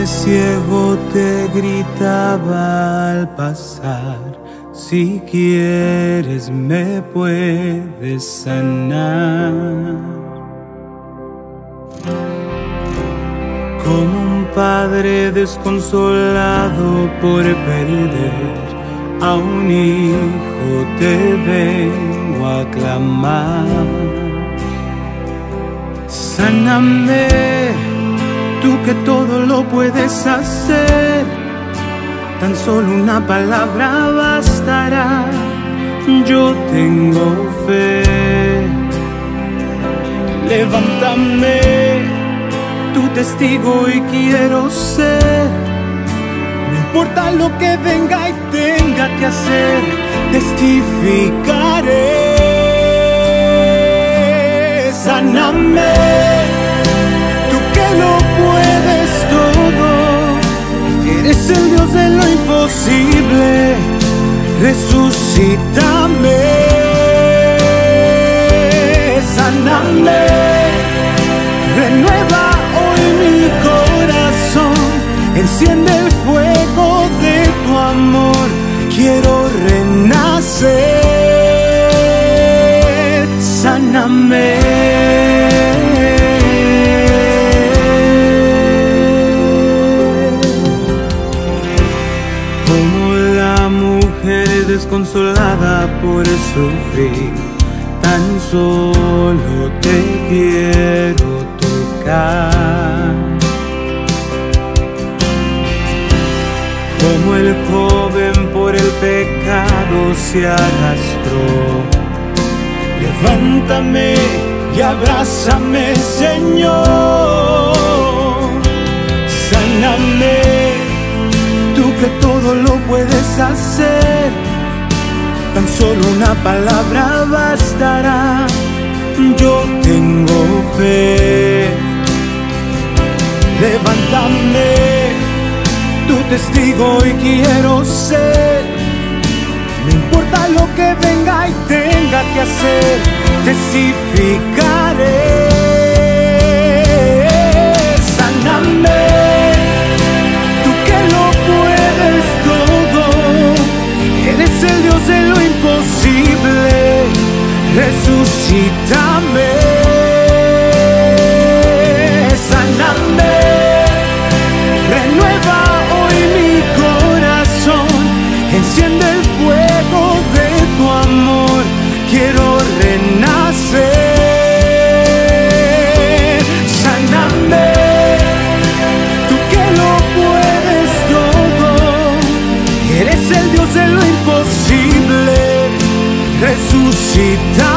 ciego te gritaba al pasar, si quieres me puedes sanar. Como un padre desconsolado por perder a un hijo te vengo a clamar. Sáname, tú que todo lo puedes hacer, tan solo una palabra bastará. Yo tengo fe. Levántame, tu testigo y quiero ser. No importa lo que venga y tenga que hacer, testificaré. Sáname, tú que lo puedes todo, eres el Dios de lo imposible. Resucítame, sáname, renueva hoy mi corazón, enciende el fuego de tu amor, quiero renacer. Sáname. Como la mujer desconsolada por sufrir, tan solo te quiero tocar. Como el joven por el pecado se arrastró, levántame y abrázame, Señor. Sáname, tú que todo lo puedes hacer, tan solo una palabra bastará. Yo tengo fe. Levántame, tu testigo y quiero ser. No importa lo que venga y tenga que hacer, testificaré. Sáname, tú que lo puedes todo, eres el Dios de lo imposible. Resucítame, sáname, renueva hoy mi corazón, enciende el fuego de tu amor, quiero renacer. Sáname, tú que lo puedes todo, eres el Dios de lo imposible. Resucita.